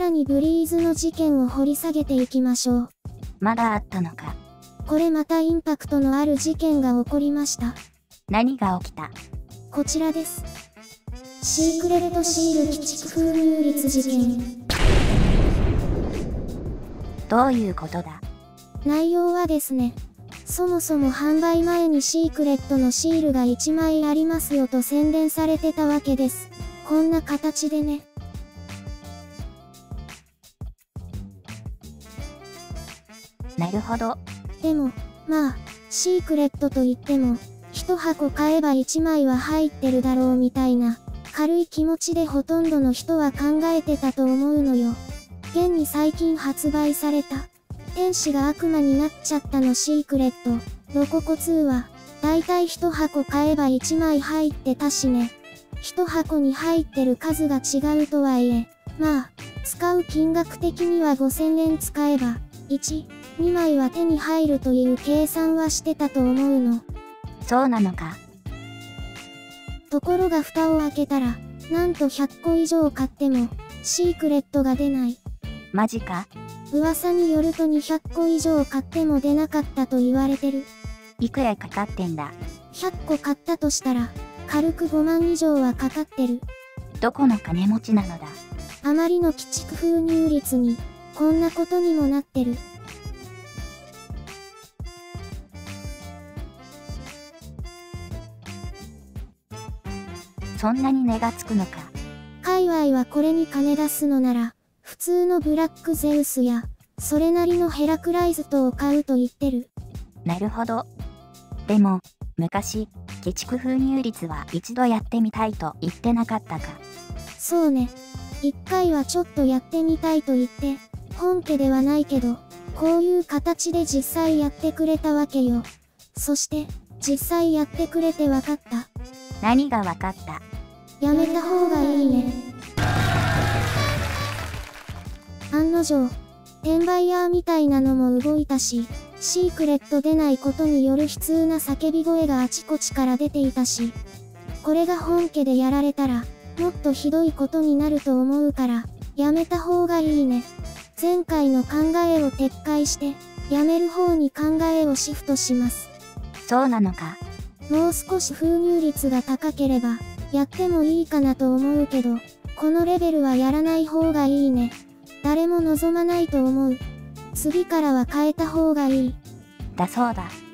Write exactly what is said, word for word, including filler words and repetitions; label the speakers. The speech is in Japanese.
Speaker 1: らにブリーズの事件を掘り下げていきましょう。
Speaker 2: まだあったのか。
Speaker 1: これまたインパクトのある事件が起こりました。
Speaker 2: 何が起きた？
Speaker 1: こちらです。シークレットシール鬼畜封入率事件。
Speaker 2: どういうことだ？
Speaker 1: 内容はですね、そもそも販売前にシークレットのシールがいちまいありますよと宣伝されてたわけです。こんな形でね。
Speaker 2: なるほど。
Speaker 1: でも、まあ、シークレットといっても、一箱買えばいちまいは入ってるだろうみたいな、軽い気持ちでほとんどの人は考えてたと思うのよ。現に最近発売された、天使が悪魔になっちゃったのシークレット、ロココツーは、だいたい一箱買えばいちまい入ってたしね。一箱に入ってる数が違うとはいえ、まあ、使う金額的にはごせんえん使えば、いち、にまいは手に入るという計算はしてたと思うの。
Speaker 2: そうなのか。
Speaker 1: ところが蓋を開けたら、なんとひゃっこ以上買っても、シークレットが出ない。
Speaker 2: マジか？
Speaker 1: 噂によるとにひゃっこ以上買っても出なかったと言われてる。
Speaker 2: いくらかかってんだ？
Speaker 1: ひゃっこ買ったとしたら、軽くごまん以上はかかってる。
Speaker 2: どこの金持ちなのだ？
Speaker 1: あまりの鬼畜封入率に、こんなことにもなってる。
Speaker 2: そんなに値がつくのか。
Speaker 1: 界隈はこれに金出すのなら、普通のブラックゼウスや、それなりのヘラクライズトを買うと言ってる。
Speaker 2: なるほど。でも、昔、鬼畜封入率は一度やってみたいと言ってなかったか。
Speaker 1: そうね。一回はちょっとやってみたいと言って、本家ではないけど、こういう形で実際やってくれたわけよ。そして、実際やってくれてわかった。
Speaker 2: 何がわかった？
Speaker 1: やめた方がいいね。案の定、転売ヤーみたいなのも動いたし、シークレット出ないことによる悲痛な叫び声があちこちから出ていたし、これが本家でやられたら、もっとひどいことになると思うから、やめた方がいいね。前回の考えを撤回して、やめる方に考えをシフトします。
Speaker 2: そうなのか。
Speaker 1: もう少し封入率が高ければ、やってもいいかなと思うけど、このレベルはやらない方がいいね。誰も望まないと思う。次からは変えた方がいい。
Speaker 2: だそうだ。